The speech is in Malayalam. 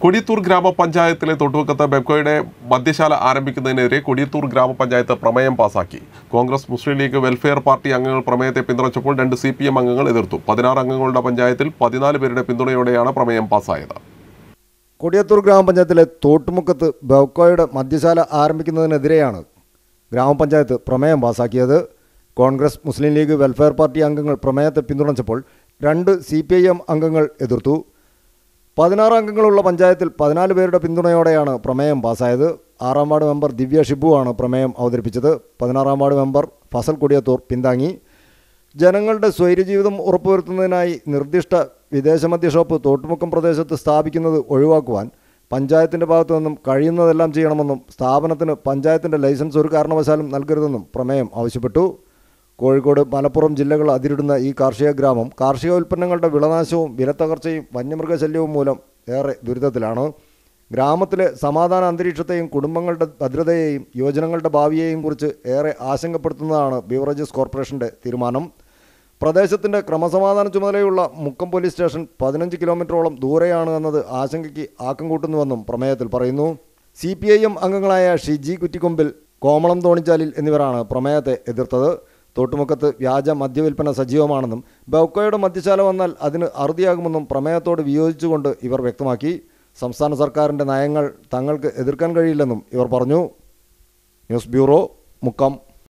കൊടിയത്തൂർ ഗ്രാമപഞ്ചായത്തിലെ തൊട്ടുവക്കത്ത് ബെബ്കോയുടെ മദ്യശാല ആരംഭിക്കുന്നതിനെതിരെ കൊടിയത്തൂർ ഗ്രാമപഞ്ചായത്ത് പ്രമേയം പാസാക്കി. കോൺഗ്രസ്, മുസ്ലിം ലീഗ്, വെൽഫെയർ പാർട്ടി അംഗങ്ങൾ പ്രമേയത്തെ പിന്തുണച്ചപ്പോൾ 2 CPM അംഗങ്ങൾ എതിർത്തു. 16 അംഗങ്ങളുടെ പഞ്ചായത്തിൽ 14 പേരുടെ പിന്തുണയോടെയാണ് പ്രമേയം പാസായത്. കൊടിയത്തൂർ ഗ്രാമപഞ്ചായത്തിലെ തോട്ടുമുക്കത്ത് ബെബ്കോയുടെ മദ്യശാല ആരംഭിക്കുന്നതിനെതിരെയാണ് ഗ്രാമപഞ്ചായത്ത് പ്രമേയം പാസാക്കിയത്. കോൺഗ്രസ്, മുസ്ലിം ലീഗ്, വെൽഫെയർ പാർട്ടി അംഗങ്ങൾ പ്രമേയത്തെ പിന്തുണച്ചപ്പോൾ 2 CPIM അംഗങ്ങൾ എതിർത്തു. 16 അംഗങ്ങളുള്ള പഞ്ചായത്തിൽ 14 പേരുടെ പിന്തുണയോടെയാണ് പ്രമേയം പാസ്സായത്. 6ാം വാർഡ് മെമ്പർ ദിവ്യ ഷിബുവാണ് പ്രമേയം അവതരിപ്പിച്ചത്. 16ാം വാർഡ് മെമ്പർ ഫസൽ കൊടിയത്തൂർ പിന്താങ്ങി. ജനങ്ങളുടെ സ്വൈര്യജീവിതം ഉറപ്പുവരുത്തുന്നതിനായി നിർദ്ദിഷ്ട വിദേശമദ്യ ഷോപ്പ് തോട്ടുമുക്കം പ്രദേശത്ത് സ്ഥാപിക്കുന്നത് ഒഴിവാക്കുവാൻ പഞ്ചായത്തിൻ്റെ ഭാഗത്തു നിന്നും കഴിയുന്നതെല്ലാം ചെയ്യണമെന്നും സ്ഥാപനത്തിന് പഞ്ചായത്തിൻ്റെ ലൈസൻസ് ഒരു കാരണവശാലും നൽകരുതെന്നും പ്രമേയം ആവശ്യപ്പെട്ടു. കോഴിക്കോട്, മലപ്പുറം ജില്ലകൾ അതിരിടുന്ന ഈ കാർഷിക ഗ്രാമം കാർഷിക ഉൽപ്പന്നങ്ങളുടെ വിളനാശവും വിലത്തകർച്ചയും വന്യമൃഗശല്യവും മൂലം ഏറെ ദുരിതത്തിലാണ്. ഗ്രാമത്തിലെ സമാധാന അന്തരീക്ഷത്തെയും കുടുംബങ്ങളുടെ ഭദ്രതയെയും യുവജനങ്ങളുടെ ഭാവിയെയും കുറിച്ച് ഏറെ ആശങ്കപ്പെടുത്തുന്നതാണ് ബീവറേജസ് കോർപ്പറേഷൻ്റെ തീരുമാനം. പ്രദേശത്തിൻ്റെ ക്രമസമാധാന ചുമതലയുള്ള മുക്കം പോലീസ് സ്റ്റേഷൻ 15 കിലോമീറ്ററോളം ദൂരെയാണ് എന്നത് ആശങ്കയ്ക്ക് ആക്കം കൂട്ടുന്നുവെന്നും പ്രമേയത്തിൽ പറയുന്നു. CPIM അംഗങ്ങളായ ഷിജി കുറ്റിക്കൊമ്പിൽ, കോമളം തോണിച്ചാലിൽ എന്നിവരാണ് പ്രമേയത്തെ എതിർത്തത്. തോട്ടുമുക്കത്ത് വ്യാജ മദ്യവിൽപ്പന സജീവമാണെന്നും ബെബ്കോയുടെ മദ്യശാല വന്നാൽ അതിന് അറുതിയാകുമെന്നും പ്രമേയത്തോട് വിയോജിച്ചുകൊണ്ട് ഇവർ വ്യക്തമാക്കി. സംസ്ഥാന സർക്കാരിൻ്റെ നയങ്ങൾ തങ്ങൾക്ക് എതിർക്കാൻ കഴിയില്ലെന്നും ഇവർ പറഞ്ഞു. News bureau, Mukkam.